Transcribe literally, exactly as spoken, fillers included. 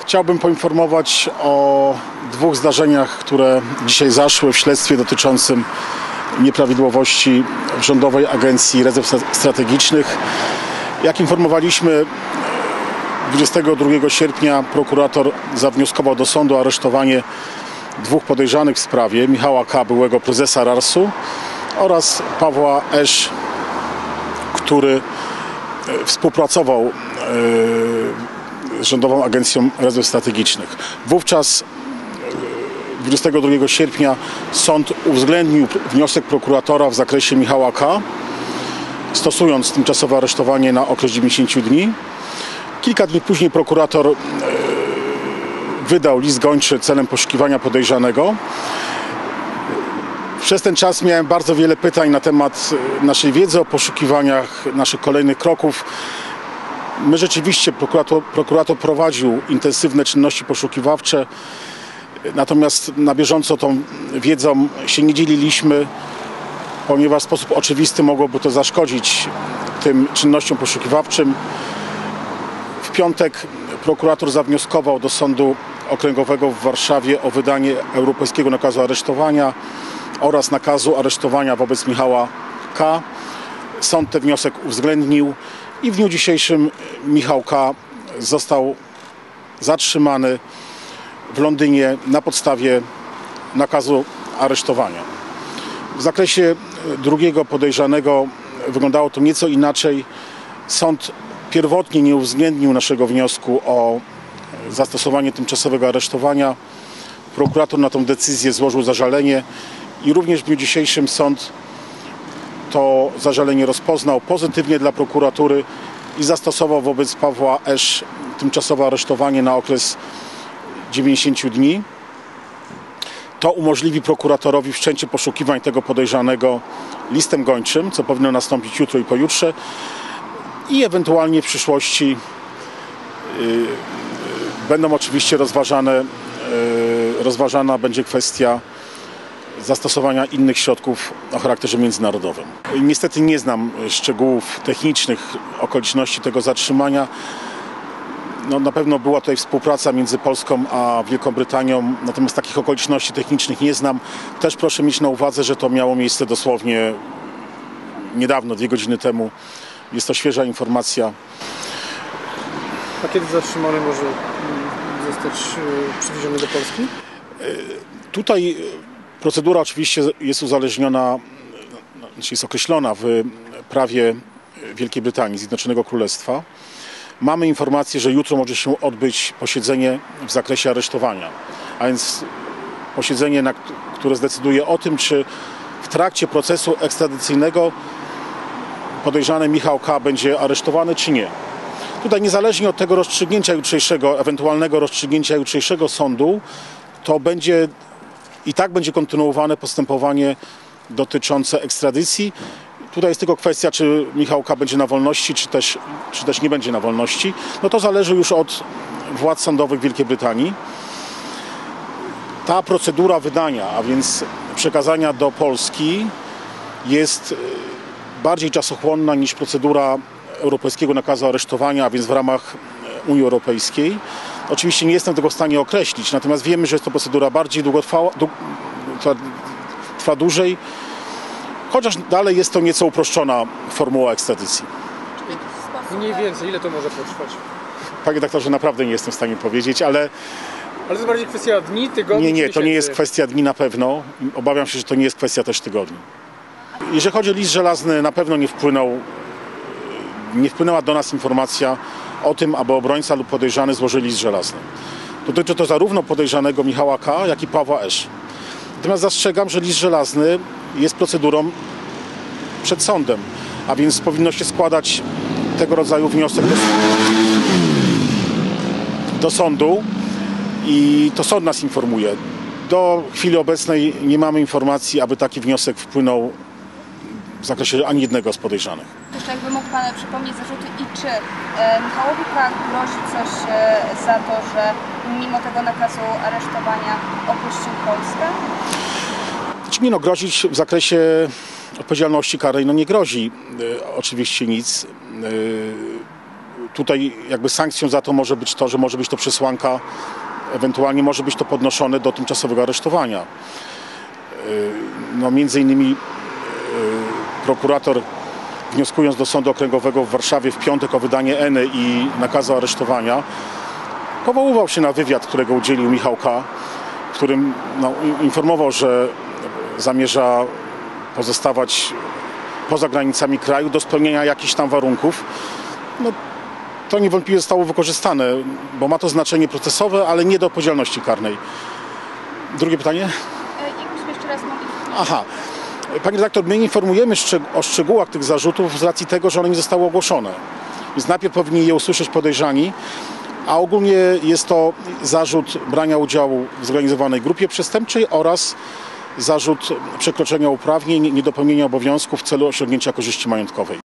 Chciałbym poinformować o dwóch zdarzeniach, które dzisiaj zaszły w śledztwie dotyczącym nieprawidłowości w Rządowej Agencji Rezerw Strategicznych. Jak informowaliśmy, dwudziestego drugiego sierpnia prokurator zawnioskował do sądu o aresztowanie dwóch podejrzanych w sprawie: Michała K., byłego prezesa rarsu, oraz Pawła Esz., który współpracował z Rządową Agencją Rezerw Strategicznych. Wówczas dwudziestego drugiego sierpnia sąd uwzględnił wniosek prokuratora w zakresie Michała K., stosując tymczasowe aresztowanie na okres dziewięćdziesięciu dni. Kilka dni później prokurator wydał list gończy celem poszukiwania podejrzanego. Przez ten czas miałem bardzo wiele pytań na temat naszej wiedzy o poszukiwaniach, naszych kolejnych kroków. My rzeczywiście, prokurator, prokurator prowadził intensywne czynności poszukiwawcze, natomiast na bieżąco tą wiedzą się nie dzieliliśmy, ponieważ w sposób oczywisty mogłoby to zaszkodzić tym czynnościom poszukiwawczym. W piątek prokurator zawnioskował do Sądu Okręgowego w Warszawie o wydanie europejskiego nakazu aresztowania oraz nakazu aresztowania wobec Michała K. Sąd ten wniosek uwzględnił i w dniu dzisiejszym Michał K. został zatrzymany w Londynie na podstawie nakazu aresztowania. W zakresie drugiego podejrzanego wyglądało to nieco inaczej. Sąd pierwotnie nie uwzględnił naszego wniosku o zastosowanie tymczasowego aresztowania. Prokurator na tę decyzję złożył zażalenie i również w dniu dzisiejszym sąd to zażalenie rozpoznał pozytywnie dla prokuratury i zastosował wobec Pawła Esz. tymczasowe aresztowanie na okres dziewięćdziesięciu dni. To umożliwi prokuratorowi wszczęcie poszukiwań tego podejrzanego listem gończym, co powinno nastąpić jutro i pojutrze, i ewentualnie w przyszłości yy, będą oczywiście rozważane, yy, rozważana będzie kwestia zastosowania innych środków o charakterze międzynarodowym. Niestety nie znam szczegółów technicznych okoliczności tego zatrzymania. No, na pewno była tutaj współpraca między Polską a Wielką Brytanią, natomiast takich okoliczności technicznych nie znam. Też proszę mieć na uwadze, że to miało miejsce dosłownie niedawno, dwie godziny temu. Jest to świeża informacja. A kiedy zatrzymany może zostać przywieziony do Polski? Tutaj procedura oczywiście jest uzależniona, znaczy jest określona w prawie Wielkiej Brytanii, Zjednoczonego Królestwa. Mamy informację, że jutro może się odbyć posiedzenie w zakresie aresztowania, a więc posiedzenie, na które zdecyduje o tym, czy w trakcie procesu ekstradycyjnego podejrzany Michał K. będzie aresztowany, czy nie. Tutaj niezależnie od tego rozstrzygnięcia jutrzejszego, ewentualnego rozstrzygnięcia jutrzejszego sądu, to będzie i tak będzie kontynuowane postępowanie dotyczące ekstradycji. Tutaj jest tylko kwestia, czy Michał K. będzie na wolności, czy też, czy też nie będzie na wolności. No to zależy już od władz sądowych Wielkiej Brytanii. Ta procedura wydania, a więc przekazania do Polski, jest bardziej czasochłonna niż procedura europejskiego nakazu aresztowania, a więc w ramach Unii Europejskiej. Oczywiście nie jestem tego w stanie określić, natomiast wiemy, że jest to procedura bardziej długotrwała, dług, trwa, trwa dłużej, chociaż dalej jest to nieco uproszczona formuła ekstradycji. Mniej więcej, ile to może potrwać? Panie redaktorze, naprawdę nie jestem w stanie powiedzieć, ale... Ale to jest bardziej kwestia dni, tygodni? Nie, nie, to nie jest kwestia dni na pewno. Obawiam się, że to nie jest kwestia też tygodni. Jeżeli chodzi o list żelazny, na pewno nie wpłynął, nie wpłynęła do nas informacja o tym, aby obrońca lub podejrzany złożyli list żelazny. Dotyczy to zarówno podejrzanego Michała K., jak i Pawła Esz. Natomiast zastrzegam, że list żelazny jest procedurą przed sądem, a więc powinno się składać tego rodzaju wniosek do, do sądu i to sąd nas informuje. Do chwili obecnej nie mamy informacji, aby taki wniosek wpłynął w zakresie ani jednego z podejrzanych. Jeszcze jakby mógł Pan przypomnieć zarzuty i czy e, Michałowi K. grozi coś e, za to, że mimo tego nakazu aresztowania opuścił Polskę? Znaczy, nie no, grozić w zakresie odpowiedzialności karnej no nie grozi e, oczywiście nic. E, tutaj jakby sankcją za to może być to, że może być to przesłanka, ewentualnie może być to podnoszone do tymczasowego aresztowania. No, między innymi prokurator, wnioskując do Sądu Okręgowego w Warszawie w piątek o wydanie Eny i nakazu aresztowania, powoływał się na wywiad, którego udzielił Michał K., w którym no, informował, że zamierza pozostawać poza granicami kraju do spełnienia jakichś tam warunków. No, to niewątpliwie zostało wykorzystane, bo ma to znaczenie procesowe, ale nie do odpowiedzialności karnej. Drugie pytanie? Jakbyśmy jeszcze raz mogli... Aha. Pani redaktor, my informujemy o szczegółach tych zarzutów z racji tego, że one nie zostały ogłoszone. Więc najpierw powinni je usłyszeć podejrzani, a ogólnie jest to zarzut brania udziału w zorganizowanej grupie przestępczej oraz zarzut przekroczenia uprawnień, niedopełnienia obowiązków w celu osiągnięcia korzyści majątkowej.